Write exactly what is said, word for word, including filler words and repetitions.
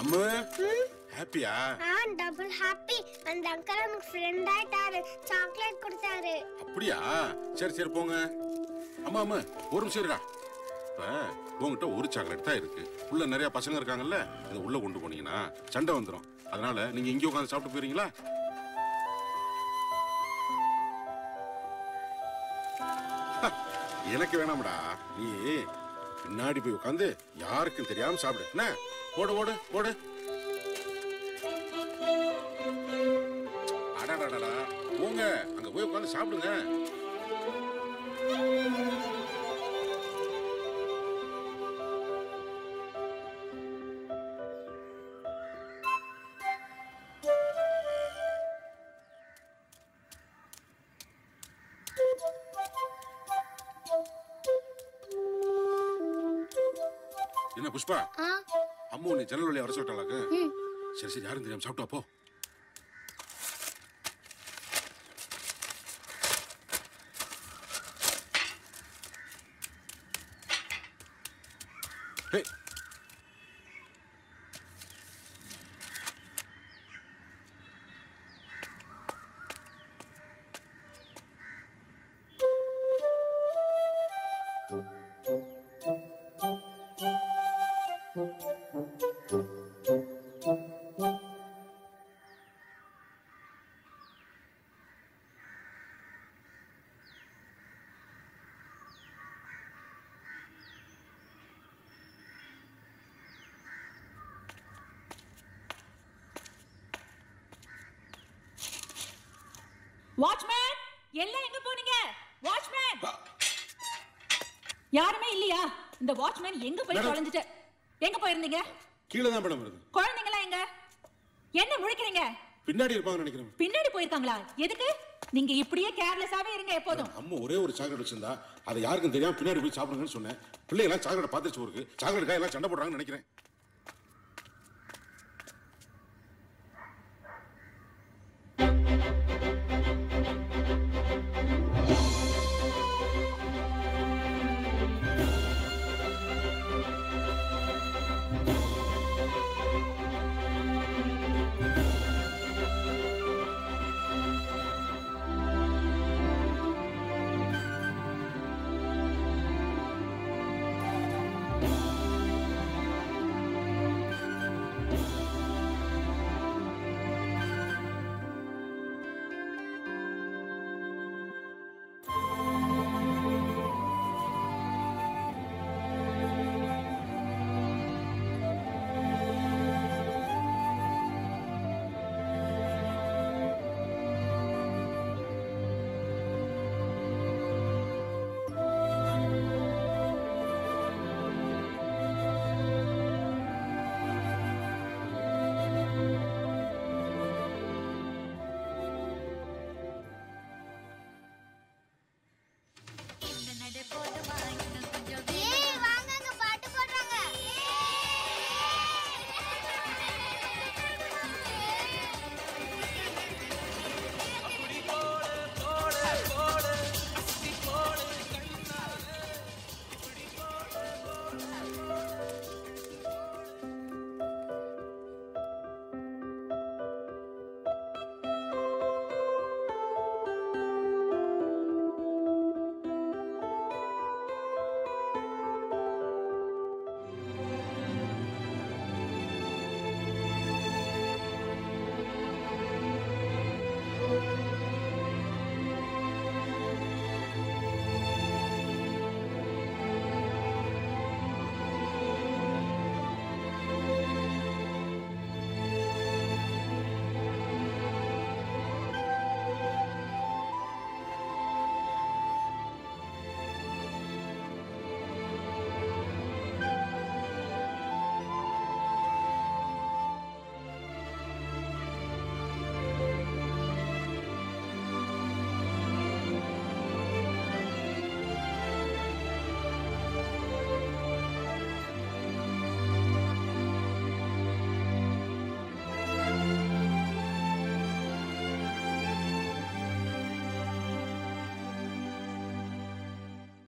அம்மா ஹாப்பியா? ஆ டபுள் ஹாப்பி. அந்த அங்கிள் எனக்கு ஃப்ரெண்ட் ஆயிட்டாரு, சாக்லேட் கொடுத்தாரு. அப்படியா? சரி சரி போங்க. அம்மா அம்மா ஒரு நிமிஷம் இருக்கா. இப்ப உங்ககிட்ட ஒரு சாக்லேட் தான் இருக்கு. உள்ள நிறைய பசங்க இருக்காங்கல்ல, இதை உள்ள கொண்டு போனீங்கன்னா சண்டை வந்துடும். அதனால நீங்க இங்கே உட்காந்து சாப்பிட்டு போயிருங்களா? எனக்கு வேணாம்டா, நீ பின்னாடி போய் உட்காந்து யாருக்கும் தெரியாம சாப்பிடு. என்ன ஓடு ஓடு ஓடு. அடாடாடா போங்க, அங்க போய் உட்காந்து சாப்பிடுங்க. என்ன புஷ்பா, அம்மா உன்னை ஜன்னல் வழியா வர சொல்லிட்டாளாக்கு? சரி சரி, யாரும் தெரியாம சாப்பிட்டா போ. வாட்ச்மேன், எல்லாம் எங்க போனீங்க? வாட்ச்மேன், யாருமே இல்லையா? இந்த வாட்ச்மேன் எங்க போய் தொலைஞ்சிட்டு? எங்க போயிருந்தீங்க? கீழே தான் படம் வருது. குழந்தைங்களா எங்க? என்ன முழிக்கிறீங்க? பின்னாடி இருப்பாங்க நினைக்கிறேன். பின்னாடி போயிருக்காங்களா? எதுக்கு? நீங்க இப்படியே கேர்லெஸ்ஸாவே இருங்க எப்போதும். அம்மா ஒரே ஒரு சாக்லேட் வச்சிருந்தா அதை யாருக்கும் தெரியாம பின்னாடி போய் சாப்பிடுங்கன்னு சொன்னேன். பிள்ளைங்க எல்லாம் சாக்லேட் பார்த்துச்சு, ஒரு சாக்லேட் காய் எல்லாம் சண்டை போடுறாங்கன்னு நினைக்கிறேன்.